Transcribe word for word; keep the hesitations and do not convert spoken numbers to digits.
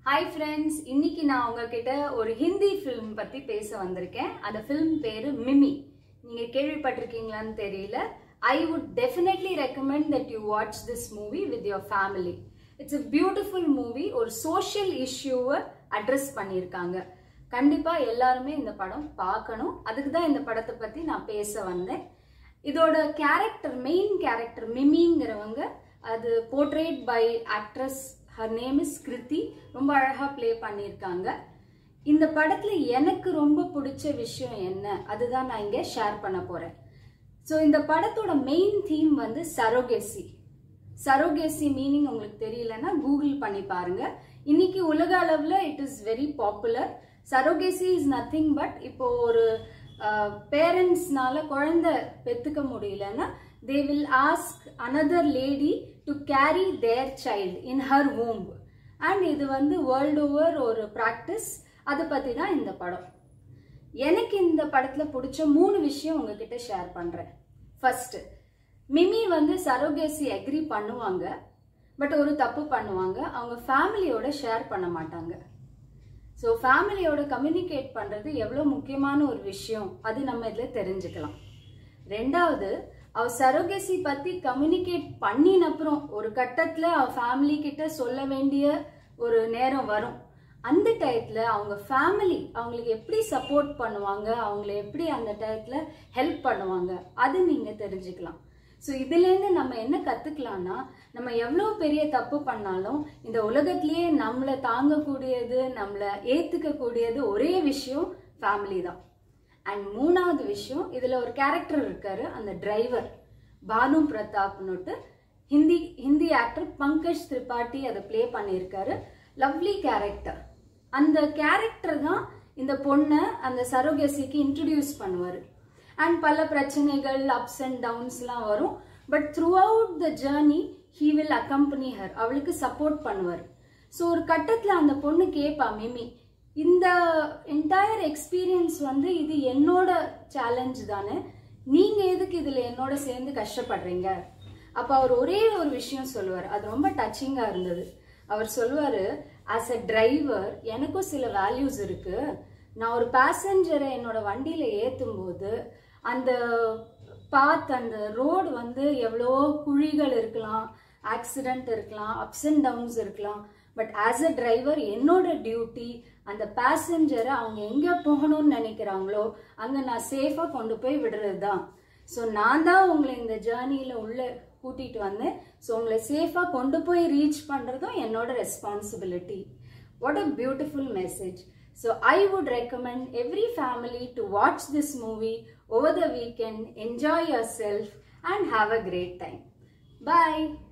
Hi friends, இன்னைக்கு நான் உங்ககிட்ட ஒரு ஹிந்தி ஃபிலிம் பத்தி பேச வந்திருக்கேன். அந்த ஃபிலிம் பேரு மிமி. நீங்க கேள்விப்பட்டிருக்கீங்களான்னு தெரியல. I would definitely recommend that you watch this movie with your family. It's a beautiful movie. ஒரு social issue-வை address பண்ணிருக்காங்க. கண்டிப்பா எல்லாருமே இந்த படம் பார்க்கணும். அதுக்கு தான் இந்த படத்தை பத்தி நான் பேச வந்தேன். இதோட கேரக்டர் மெயின் கேரக்டர் மிமிங்கிறவங்க அது portrayed by actress. Her name is Kriti. ரொம்ப அழகா ப்ளே பண்ணிருக்காங்க. இந்த படத்துல எனக்கு ரொம்ப பிடிச்ச விஷயம் என்ன அதுதான் நான் இங்க ஷேர் பண்ண போறேன். சோ இந்த படத்தோட மெயின் தீம் வந்து சரோகேசி. சரோகேசி மீனிங் உங்களுக்கு தெரியலன்னா கூகுள் பண்ணி பாருங்க. இன்னைக்கு உலக அளவுல it is very popular. Surrogacy is nothing but இப்போ ஒரு பேரண்ட்ஸ்னால குழந்தை பெத்துக்க முடியலன்னா they will ask another lady to carry their child in her womb and இது வந்து world over ஒரு practice. அதை பத்தி தான் இந்த படம். எனக்கு இந்த படத்துல பிடிச்ச மூணு விஷயம் உங்ககிட்ட ஷேர் பண்றேன். ஃபர்ஸ்ட், மிமி வந்து சரோகேசி அக்ரி பண்ணுவாங்க, பட் ஒரு தப்பு பண்ணுவாங்க. அவங்க ஃபேமிலியோட ஷேர் பண்ண மாட்டாங்க. ஸோ ஃபேமிலியோட கம்யூனிகேட் பண்றது எவ்வளவு முக்கியமான ஒரு விஷயம் அது நம்ம இதுல தெரிஞ்சுக்கலாம். ரெண்டாவது, அவ சரோகேசி பத்தி கம்யூனிகேட் பண்ணின அப்புறம் ஒரு கட்டத்துல அவ ஃபேமிலி கிட்ட சொல்ல வேண்டிய ஒரு நேரம் வரும். அந்த டயத்துல அவங்க ஃபேமிலி அவங்களுக்கு எப்படி சப்போர்ட் பண்ணுவாங்க, அவங்களை எப்படி அந்த டயத்துல ஹெல்ப் பண்ணுவாங்க அது நீங்க தெரிஞ்சுக்கலாம். ஸோ இதுல இருந்து நம்ம என்ன கத்துக்கலாம்னா, நம்ம எவ்வளவு பெரிய தப்பு பண்ணாலும் இந்த உலகத்திலேயே நம்மளை தாங்கக்கூடியது நம்மளை ஏத்துக்க கூடியது ஒரே விஷயம் ஃபேமிலி தான். அண்ட் மூணாவது விஷயம், இதுல ஒரு கேரக்டர் இருக்காரு, அந்த டிரைவர் பானு பிரதாப்னுட்டு ஹிந்தி ஹிந்தி ஆக்டர் பங்கஜ் திரிபாட்டி அதை பிளே பண்ணியிருக்காரு. Lovely character. அந்த கேரக்டர் தான் இந்த பொண்ணை அந்த சரோகேசிக்கு இன்ட்ரடியூஸ் பண்ணுவாரு. அண்ட் பல பிரச்சனைகள் அப்ஸ் அண்ட் டவுன்ஸ்லாம் வரும். But throughout the journey he will accompany her. அவளுக்கு சப்போர்ட் பண்ணுவார். ஸோ ஒரு கட்டத்தில் அந்த பொண்ணு கேட்பா, மிமி இந்த என்டையர் எக்ஸ்பீரியன்ஸ் வந்து இது என்னோட சேலஞ்ச் தானே, நீங்க எதுக்கு இதுல என்னோட சேர்ந்து கஷ்டப்படுறீங்க? அப்ப அவர் ஒரே ஒரு விஷயம் சொல்லுவார், அது ரொம்ப டச்சிங்கா இருந்தது. அவர் சொல்லுவாரு, ஆஸ் அ டிரைவர் எனக்கும் சில வேல்யூஸ் இருக்கு. நான் ஒரு பேசஞ்சரை என்னோட வண்டியில ஏற்றும் போது அந்த பாத் அந்த ரோடு வந்து எவ்வளோ குழிகள் இருக்கலாம், ஆக்சிடென்ட் இருக்கலாம், அப்ஸ் அண்ட் டவுன்ஸ் இருக்கலாம். பட் ஆஸ் அ டிரைவர் என்னோட டியூட்டி அந்த பேசஞ்சரை அவங்க எங்க போகணும்னு நினைக்கிறாங்களோ அங்க நான் சேஃபா கொண்டு போய் விடுறது தான். ஸோ நான் தான் உங்களை இந்த ஜேர்னியில உள்ள கூட்டிட்டு வந்தேன். ஸோ உங்களை சேஃபா கொண்டு போய் ரீச் பண்றதும் என்னோட responsibility. What a beautiful message. So I would recommend every family to watch this movie over the weekend, enjoy yourself and have a great time. Bye.